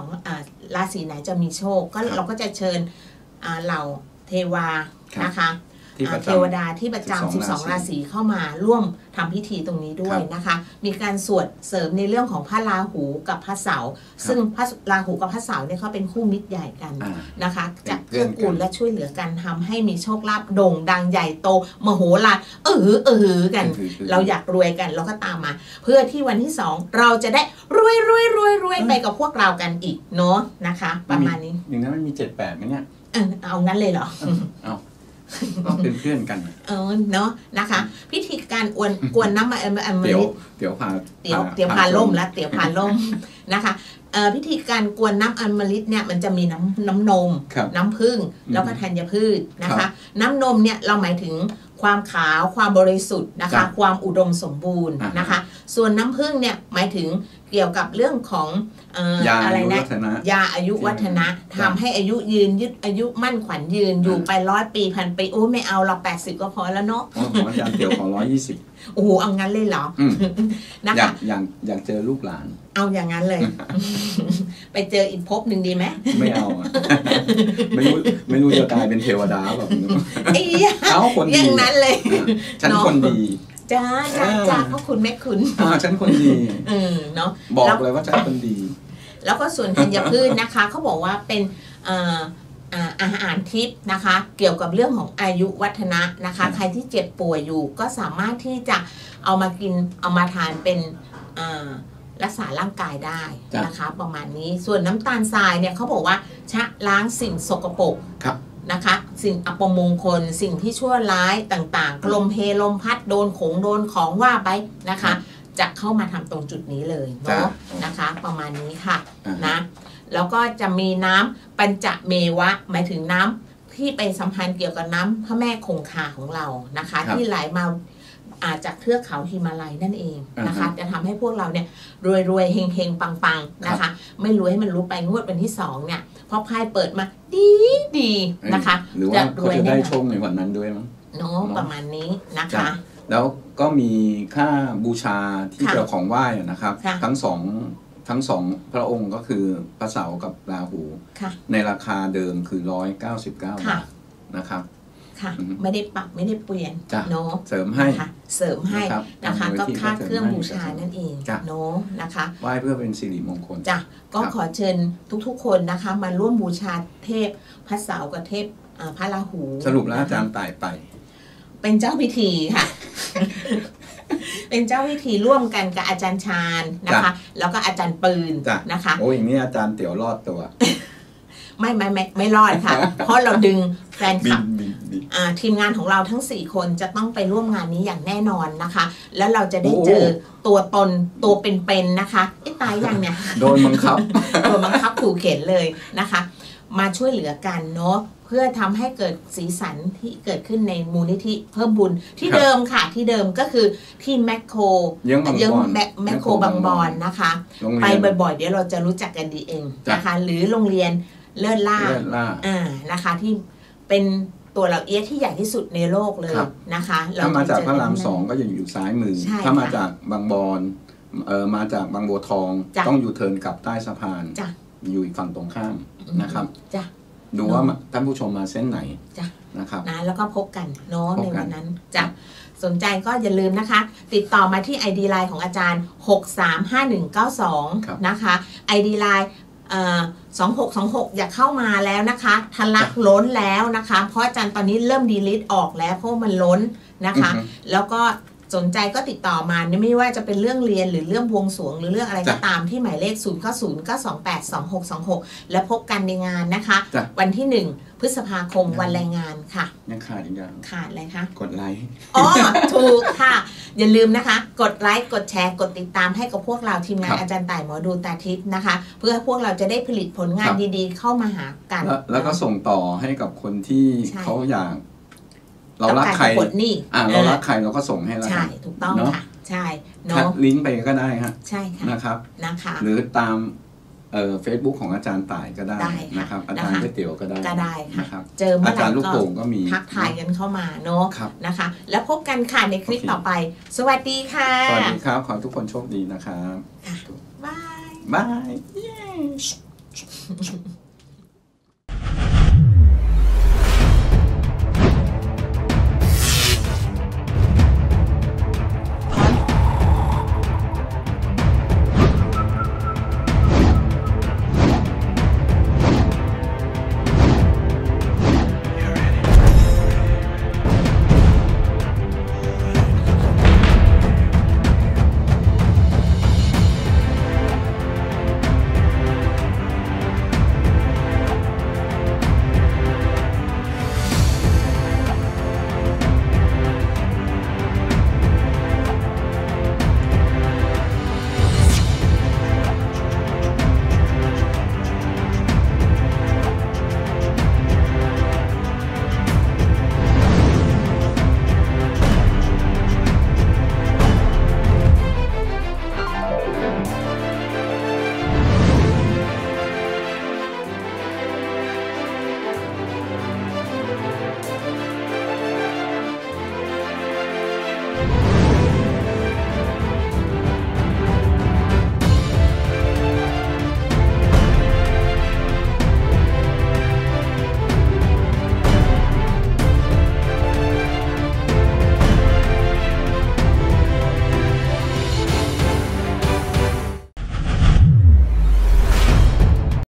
12ราศีไหนจะมีโชคก็เราก็จะเชิญเหล่าเทวานะคะเทวดาที่ประจำ12ราศีเข้ามาร่วมทำพิธีตรงนี้ด้วยนะคะมีการสวดเสริมในเรื่องของพระราหูกับพระเสาร์ซึ่งพระราหูกับพระเสาร์เนี่ยเขาเป็นคู่มิตรใหญ่กันนะคะจะเกื้อกูลและช่วยเหลือกันทำให้มีโชคลาภโด่งดังใหญ่โตมโหฬารกันเราอยากรวยกันเราก็ตามมาเพื่อที่วันที่2เราจะได้รวยไปกับพวกเรากันอีกเนาะนะคะประมาณนี้อย่างนั้นมันมี78ไหมเนี่ยเอางั้นเลยเหรอเอาก็เป็นเพื่อนกันเนาะนะคะพิธีการกวนน้ำอมฤตเตี๋ยวพาล่มและเตี๋ยวพาล่มนะคะพิธีการกวนน้ำอมฤตเนี่ยมันจะมีน้ำนมน้ำผึ้งแล้วก็ธัญพืชนะคะน้ำนมเนี่ยเราหมายถึงความขาวความบริสุทธิ์นะคะความอุดมสมบูรณ์นะคะส่วนน้ำผึ้งเนี่ยหมายถึงเกี่ยวกับเรื่องของอะไรนะยาอายุวัฒนะทำให้อายุยืนยึดอายุมั่นขวัญยืนอยู่ไป100 ปี1,000 ปีโอ้ไม่เอาเรา80ก็พอแล้วเนาะอาจารย์เตี๋ยวของ120 โอ้โหเอางั้นเลยเหรอนะคะอยากเจอลูกหลานเอาอย่างนั้นเลยไปเจออีกภพหนึ่งดีไหมไม่เอาไม่รู้จะกลายเป็นเทวดาแบบนี้เอาคนดีอย่างนั้นเลยฉันคนดีจ้าเขาคุณแม่คุณฉันคนดีเนาะบอกเลยว่าฉันคนดีแล้วก็ส่วนธัญพืชนะคะเขาบอกว่าเป็นอาหารทิพย์นะคะเกี่ยวกับเรื่องของอายุวัฒนะนะคะใครที่เจ็บป่วยอยู่ก็สามารถที่จะเอามากินเอามาทานเป็นรักษาร่างกายได้นะคะประมาณนี้ส่วนน้ำตาลทรายเนี่ยเขาบอกว่าชะล้างสิ่งสกปรกนะคะสิ่งอัปมงคลสิ่งที่ชั่วร้ายต่างๆลมเพลมพัดโดนของว่าไปนะคะจะเข้ามาทำตรงจุดนี้เลยเนาะนะคะประมาณนี้ค่ะนะแล้วก็จะมีน้ำปัญจเมวะหมายถึงน้ำที่ไปสัมพันธ์เกี่ยวกับน้ำพระแม่คงคาของเรานะคะที่ไหลมาจากเทือกเขาหิมาลัยนั่นเองนะคะจะทำให้พวกเราเนี่ยรวยเฮงปังนะคะไม่รวยให้มันรู้ไปงวดวันที่2เนี่ยพอไพ่เปิดมาดีนะคะหรือว่าเขาจะได้โชคในวันนั้นด้วยมั้งเนาะประมาณนี้นะคะแล้วก็มีค่าบูชาที่เจ้าของไหว้นะครับทั้งสองพระองค์ก็คือพระเสาร์กับราหูในราคาเดิมคือ199 บาทนะครับไม่ได้ปรับไม่ได้เปลี่ยนเนาะเสริมให้นะคะก็ค่าเครื่องบูชานั่นเองเนาะนะคะไหว้เพื่อเป็นสิริมงคลจ้ะก็ขอเชิญทุกๆคนนะคะมาร่วมบูชาเทพพระเสาร์กับเทพพระราหูสรุปแล้วอาจารย์ตายไปเป็นเจ้าพิธีค่ะเป็นเจ้าพิธีร่วมกันกับอาจารย์ชาญนะคะแล้วก็อาจารย์ปืนนะคะโอ้ยอย่างนี้อาจารย์เตี๋ยวรอดตัวไม่รอดค่ะเพราะเราดึงแฟนคลับทีมงานของเราทั้ง4คนจะต้องไปร่วมงานนี้อย่างแน่นอนนะคะแล้วเราจะได้เจอตัวตนตัวเป็นๆนะคะตายยังเนี่ยโดนบังคับขู่เข็นเลยนะคะมาช่วยเหลือกันเนาะเพื่อทำให้เกิดสีสันที่เกิดขึ้นในมูลนิธิเพิ่มบุญที่เดิมค่ะที่เดิมก็คือที่แมคโครแมคโครบางบอนนะคะไปบ่อยๆเดี๋ยวเราจะรู้จักกันดีเองนะคะหรือโรงเรียนเลิศล่านะคะที่เป็นตัวเราเอี๊ยะที่ใหญ่ที่สุดในโลกเลยนะคะถ้ามาจากพระราม2ก็จะอยู่ซ้ายมือถ้ามาจากบางบอนมาจากบางบัวทองต้องอยู่เทิร์นกลับใต้สะพานอยู่อีกฝั่งตรงข้ามนะครับดูว่าท่านผู้ชมมาเส้นไหนนะครับนะแล้วก็พบกันเนาะในวันนั้นจ้ะสนใจก็อย่าลืมนะคะติดต่อมาที่ ID Line ของอาจารย์635192นะคะ ID Line 2626อย่าเข้ามาแล้วนะคะทะลักล้นแล้วนะคะเพราะอาจารย์ตอนนี้เริ่มดีลิทออกแล้วเพราะมันล้นนะคะแล้วก็สนใจก็ติดต่อมาไม่ว่าจะเป็นเรื่องเรียนหรือเรื่องบวงสรวงหรือเรื่องอะไรก็ตามที่หมายเลข0909282626และพบกันในงานนะคะวันที่1พฤษภาคมวันแรงงานค่ะยังขาดอีกอย่างขาดอะไรคะกดไลค์ถูกค่ะอย่าลืมนะคะกดไลค์กดแชร์กดติดตามให้กับพวกเราทีมงานอาจารย์ต่ายหมอดูตาทิพย์นะคะเพื่อพวกเราจะได้ผลิตผลงานดีๆเข้ามาหากันแล้วก็ส่งต่อให้กับคนที่เขาอยากเรารักใครเรารักใครเราก็ส่งให้แล้วใช่ถูกต้องค่ะใช่เนาะลิงก์ไปก็ได้ฮะใช่ค่ะนะคะหรือตามFacebook ของอาจารย์ต่ายก็ได้นะครับอาจารย์ก๋วยเตี๋ยวก็ได้นะครับเจอเมื่อไหร่ก็มีทักทายกันเข้ามาเนาะนะคะแล้วพบกันค่ะในคลิปต่อไปสวัสดีค่ะสวัสดีครับขอทุกคนโชคดีนะครับบายบาย